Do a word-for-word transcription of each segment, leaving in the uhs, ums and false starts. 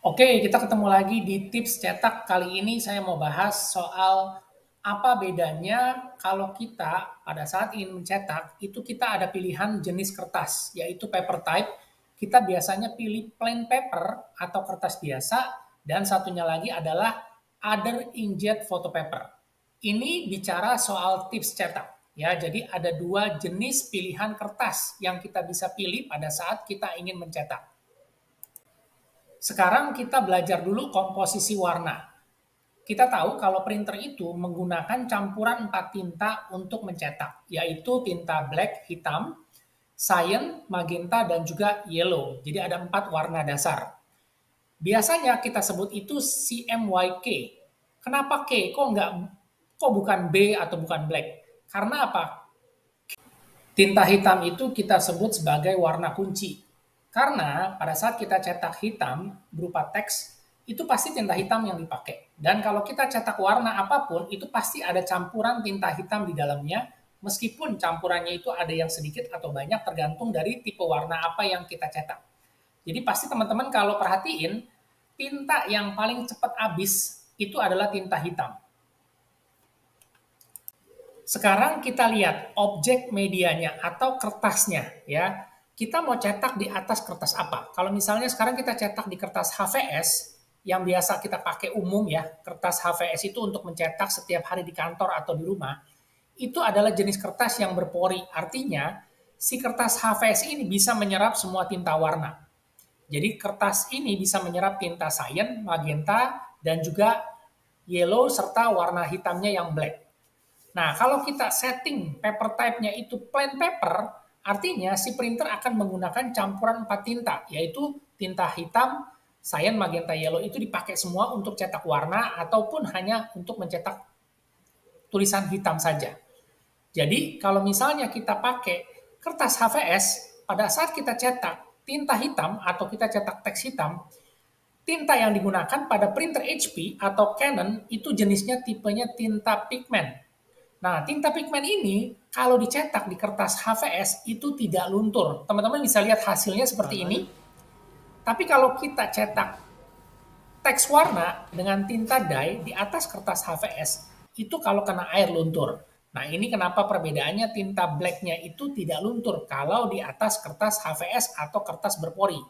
Oke, kita ketemu lagi di tips cetak. Kali ini saya mau bahas soal apa bedanya kalau kita pada saat ingin mencetak, itu kita ada pilihan jenis kertas, yaitu paper type. Kita biasanya pilih plain paper atau kertas biasa, dan satunya lagi adalah other inkjet photo paper. Ini bicara soal tips cetak. Ya, jadi ada dua jenis pilihan kertas yang kita bisa pilih pada saat kita ingin mencetak. Sekarang kita belajar dulu komposisi warna. Kita tahu kalau printer itu menggunakan campuran empat tinta untuk mencetak, yaitu tinta black, hitam, cyan, magenta, dan juga yellow. Jadi ada empat warna dasar. Biasanya kita sebut itu C M Y K. Kenapa K? Kok nggak, kok bukan B atau bukan black? Karena apa? Tinta hitam itu kita sebut sebagai warna kunci. Karena pada saat kita cetak hitam berupa teks, itu pasti tinta hitam yang dipakai. Dan kalau kita cetak warna apapun, itu pasti ada campuran tinta hitam di dalamnya, meskipun campurannya itu ada yang sedikit atau banyak tergantung dari tipe warna apa yang kita cetak. Jadi pasti teman-teman kalau perhatiin, tinta yang paling cepat habis itu adalah tinta hitam. Sekarang kita lihat objek medianya atau kertasnya ya. Kita mau cetak di atas kertas apa? Kalau misalnya sekarang kita cetak di kertas H V S yang biasa kita pakai umum ya, kertas H V S itu untuk mencetak setiap hari di kantor atau di rumah, itu adalah jenis kertas yang berpori. Artinya si kertas H V S ini bisa menyerap semua tinta warna. Jadi kertas ini bisa menyerap tinta cyan, magenta, dan juga yellow serta warna hitamnya yang black. Nah, kalau kita setting paper type-nya itu plain paper, artinya si printer akan menggunakan campuran empat tinta, yaitu tinta hitam, cyan, magenta, yellow itu dipakai semua untuk cetak warna ataupun hanya untuk mencetak tulisan hitam saja. Jadi, kalau misalnya kita pakai kertas H V S, pada saat kita cetak tinta hitam atau kita cetak teks hitam, tinta yang digunakan pada printer H P atau Canon itu jenisnya tipenya tinta pigment. Nah, tinta pigmen ini kalau dicetak di kertas H V S itu tidak luntur. Teman-teman bisa lihat hasilnya seperti ini. Tapi kalau kita cetak teks warna dengan tinta dye di atas kertas H V S, itu kalau kena air luntur. Nah, ini kenapa perbedaannya tinta black-nya itu tidak luntur kalau di atas kertas H V S atau kertas berpori.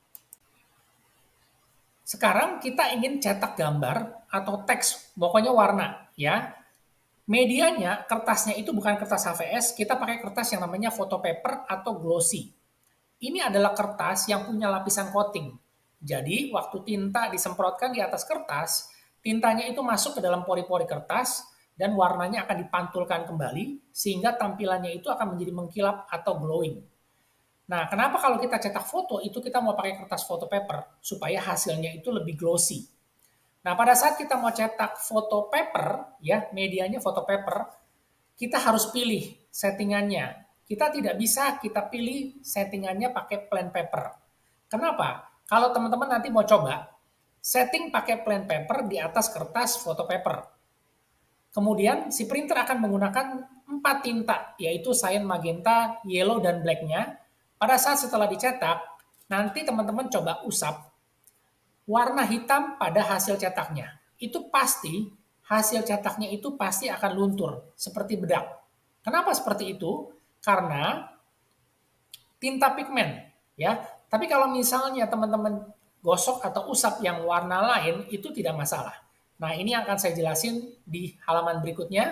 Sekarang kita ingin cetak gambar atau teks, pokoknya warna ya. Medianya, kertasnya itu bukan kertas H V S, kita pakai kertas yang namanya photo paper atau glossy. Ini adalah kertas yang punya lapisan coating. Jadi, waktu tinta disemprotkan di atas kertas, tintanya itu masuk ke dalam pori-pori kertas, dan warnanya akan dipantulkan kembali, sehingga tampilannya itu akan menjadi mengkilap atau glowing. Nah, kenapa kalau kita cetak foto, itu kita mau pakai kertas photo paper, supaya hasilnya itu lebih glossy. Nah, pada saat kita mau cetak foto paper, ya, medianya foto paper, kita harus pilih settingannya. Kita tidak bisa kita pilih settingannya pakai plain paper. Kenapa? Kalau teman-teman nanti mau coba, setting pakai plain paper di atas kertas foto paper. Kemudian si printer akan menggunakan empat tinta, yaitu cyan, magenta, yellow, dan black-nya. Pada saat setelah dicetak, nanti teman-teman coba usap warna hitam pada hasil cetaknya. Itu pasti, hasil cetaknya itu pasti akan luntur, seperti bedak. Kenapa seperti itu? Karena tinta pigmen. Ya. Tapi kalau misalnya teman-teman gosok atau usap yang warna lain, itu tidak masalah. Nah, ini akan saya jelasin di halaman berikutnya.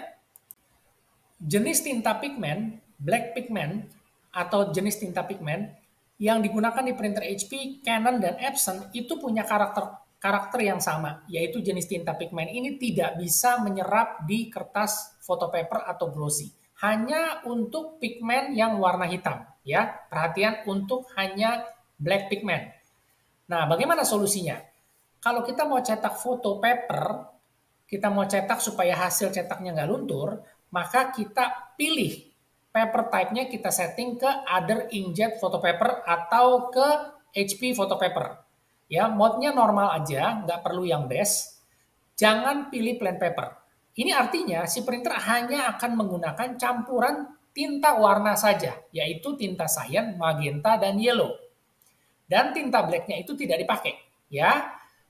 Jenis tinta pigmen, black pigment, atau jenis tinta pigmen, yang digunakan di printer H P, Canon, dan Epson itu punya karakter karakter yang sama, yaitu jenis tinta pigmen ini tidak bisa menyerap di kertas photo paper atau glossy. Hanya untuk pigmen yang warna hitam, ya. Perhatian untuk hanya black pigment. Nah, bagaimana solusinya? Kalau kita mau cetak foto paper, kita mau cetak supaya hasil cetaknya nggak luntur, maka kita pilih paper type-nya kita setting ke other inkjet photo paper atau ke H P photo paper. Ya, mode-nya normal aja, nggak perlu yang best. Jangan pilih plain paper. Ini artinya si printer hanya akan menggunakan campuran tinta warna saja, yaitu tinta cyan, magenta, dan yellow. Dan tinta black-nya itu tidak dipakai. Ya,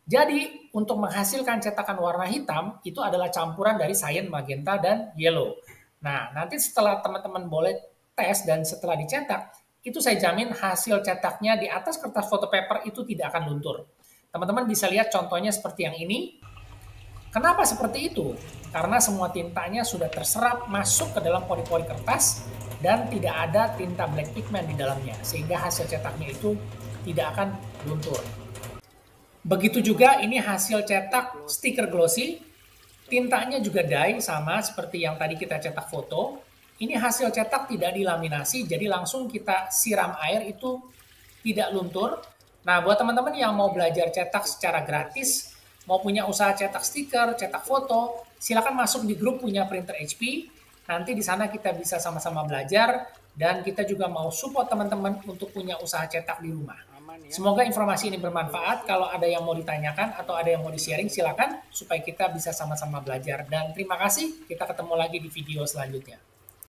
Jadi, untuk menghasilkan cetakan warna hitam, itu adalah campuran dari cyan, magenta, dan yellow. Nah, nanti setelah teman-teman boleh tes dan setelah dicetak, itu saya jamin hasil cetaknya di atas kertas foto paper itu tidak akan luntur. Teman-teman bisa lihat contohnya seperti yang ini. Kenapa seperti itu? Karena semua tintanya sudah terserap masuk ke dalam pori-pori kertas dan tidak ada tinta black pigment di dalamnya, sehingga hasil cetaknya itu tidak akan luntur. Begitu juga ini hasil cetak stiker glossy, tintanya juga dye sama seperti yang tadi kita cetak foto. Ini hasil cetak tidak dilaminasi, jadi langsung kita siram air itu tidak luntur. Nah, buat teman-teman yang mau belajar cetak secara gratis, mau punya usaha cetak stiker, cetak foto, silakan masuk di grup punya printer H P. Nanti di sana kita bisa sama-sama belajar dan kita juga mau support teman-teman untuk punya usaha cetak di rumah. Semoga informasi ini bermanfaat. Kalau ada yang mau ditanyakan atau ada yang mau di-sharing, silakan supaya kita bisa sama-sama belajar. Dan terima kasih, kita ketemu lagi di video selanjutnya.